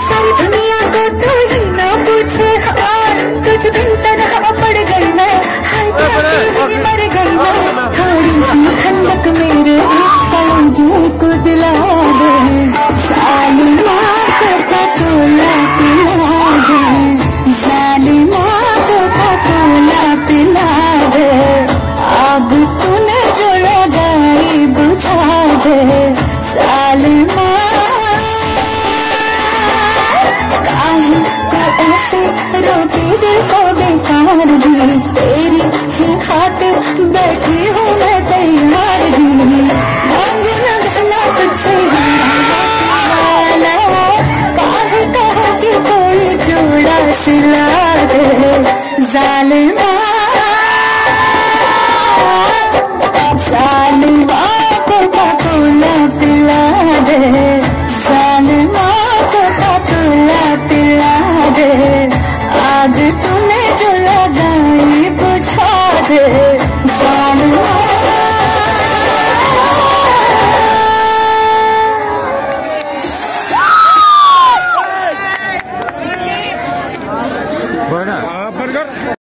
सारी दुनिया को तू ही ना पूछे, कुछ दिन तनहा पड़ गई मैं, हाय कैसे ही मर गई मैं। थोड़ी सी ठंडक मेरे कलेजे को दिला दे, सालिमा कोका-कोला पिला दे, सालिमा कोका-कोला पिला दे। आग तूने जो लगाई बुझा दे, सालिमा। काहे को ऐसे रोती दिल को बेकार जी, तेरी ही खातिर बैठी हूँ मैं तैयार जी। मांगू न गहना तुझसे वाला, काहे कहो कि कोई जोड़ा सिला दे, जालिमा। सालिमा कोका-कोला पिला दे, सालिमा कोका-कोला पिला दे। आग तूने जो लगाई बुझा दे।